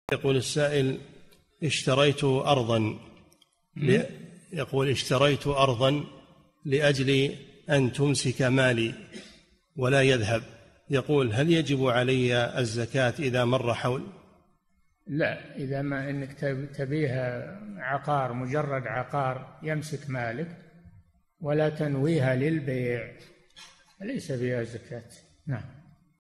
يقول السائل: اشتريت أرضا لأجل أن تمسك مالي ولا يذهب. يقول: هل يجب علي الزكاة إذا مر حول؟ لا، إذا ما إنك تبيها عقار، مجرد عقار يمسك مالك ولا تنويها للبيع، ليس فيها زكاة. نعم.